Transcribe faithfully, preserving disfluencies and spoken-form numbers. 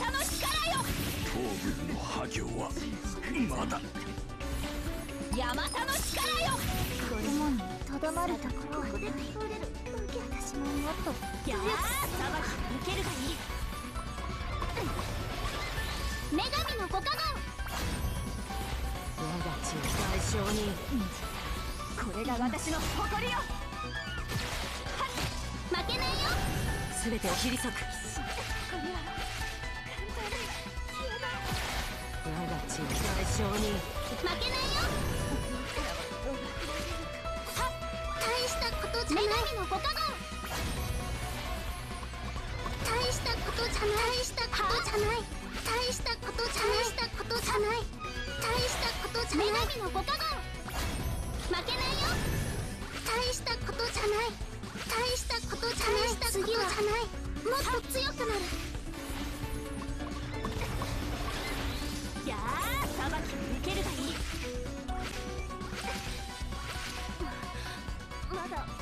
タの力よ。 東軍の破行はまだ。 ヤマタの力よ。 こもにとどまるところはない。私ももっとやあ裁き受けるがいい。 女神のご加護。 我が血大将に、これが私の誇りよ。 負けないよ。 全てを切り裂く。我が血大将に負けないよ。大したことじゃない。女神のご加護。大したことじゃない。大したことじゃない。大したことじゃない。大したことじゃない。大したことじゃない。女神のご加護。負けないよ。大したことじゃない。大したことじゃない。大したことじゃない。もっと強くなる。 やあ裁き受けるがいい。 まだ